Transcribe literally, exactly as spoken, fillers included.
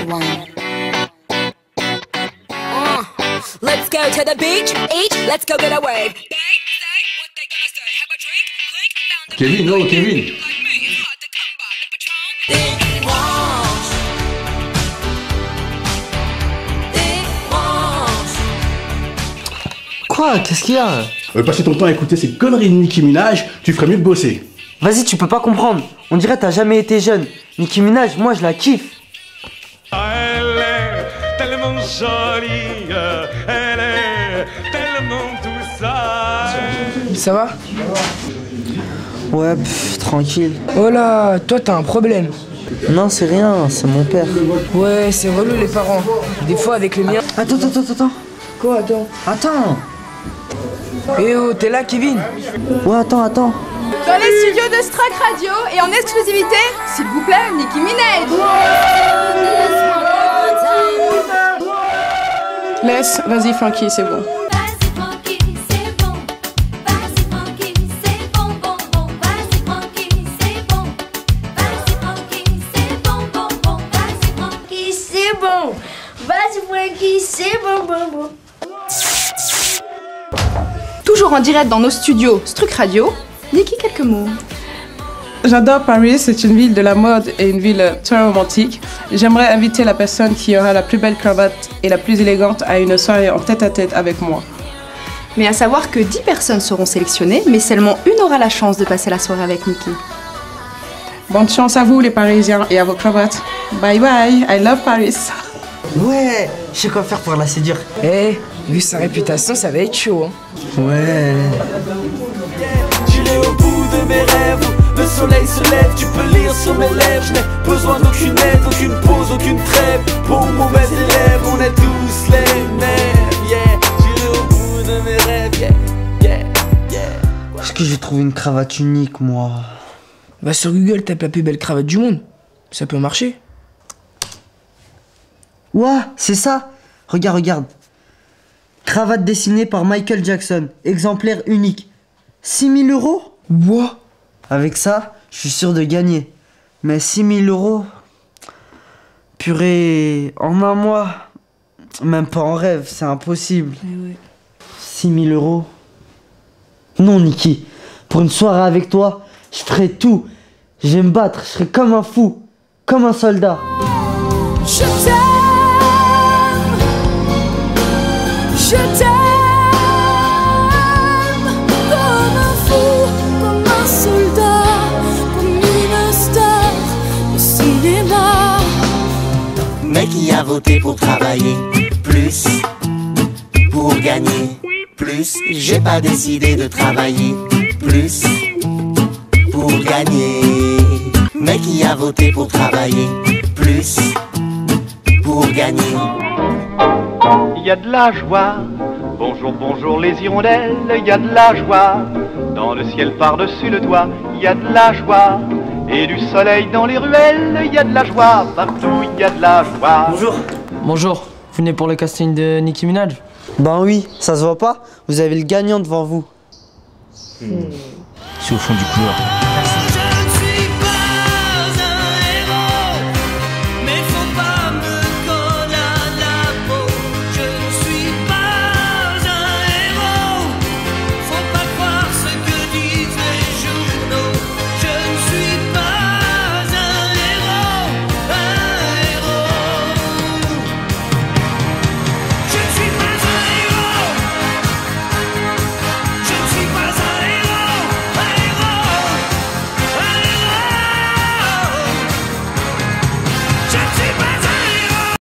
one. Uh, let's go to the beach, each, let's go get a wave. Kevin, oh Kevin. Quoi? Qu'est-ce qu'il y a? Euh, passer ton temps à écouter ces conneries de Nicki Minaj, tu ferais mieux de bosser. Vas-y, tu peux pas comprendre. On dirait t'as jamais été jeune. Nicki Minaj, moi je la kiffe. Elle est tellement jolie, elle est tellement tout ça. Ça va? Ouais, pff, tranquille. Oh là, toi t'as un problème. Non, c'est rien, c'est mon père. Ouais, c'est relou les parents. Des fois avec le mien. Attends, attends, attends, attends. Quoi, attends? Attends. Eh oh, t'es là, Kevin? Ouais, attends, attends. Dans les studios de Struck Radio et en exclusivité, s'il vous plaît, Nicki Minaj. Laisse, vas-y Frankie, c'est bon. C'est bon. Vas-y Frankie, c'est bon, bon, bon. Toujours en direct dans nos studios Struck Radio, Nicki, quelques mots. J'adore Paris, c'est une ville de la mode et une ville très romantique. J'aimerais inviter la personne qui aura la plus belle cravate et la plus élégante à une soirée en tête-à-tête avec moi. Mais à savoir que dix personnes seront sélectionnées, mais seulement une aura la chance de passer la soirée avec Nicki. Bonne chance à vous les Parisiens et à vos cravates. Bye bye, I love Paris. Ouais, je sais quoi faire pour la séduire. Eh, vu sa réputation, ça va être chaud. Hein. Ouais. J'irai au bout de mes rêves, le soleil se lève, tu peux lire sur mes lèvres. Je n'ai besoin d'aucune aide, aucune pause, aucune trêve. Pour mauvais élèves, on est tous les mêmes, yeah. J'irai au bout de mes rêves, yeah, yeah, yeah. Est-ce que j'ai trouvé une cravate unique, moi? Va sur Google, tape la plus belle cravate du monde. Ça peut marcher. Ouais, c'est ça. Regarde, regarde. Cravate dessinée par Michael Jackson. Exemplaire unique. six mille euros? What? Avec ça, je suis sûr de gagner. Mais six mille euros? Purée, en un mois? Même pas en rêve, c'est impossible. Eh ouais. six mille euros? Non, Nicki. Pour une soirée avec toi, je ferai tout. Je vais me battre, je serai comme un fou. Comme un soldat. Je t'aime, je t'aime, comme un fou, comme un soldat, comme une star au cinéma. Mais qui a voté pour travailler plus, pour gagner plus? J'ai pas décidé de travailler plus, pour gagner. Mais qui a voté pour travailler plus, pour gagner? Il y a de la joie, bonjour, bonjour les hirondelles, il y a de la joie, dans le ciel par-dessus le toit, il y a de la joie, et du soleil dans les ruelles, il y a de la joie, partout il y a de la joie. Bonjour. Bonjour, vous venez pour le casting de Nicki Minaj? Ben oui, ça se voit pas? Vous avez le gagnant devant vous. C'est au fond du couloir.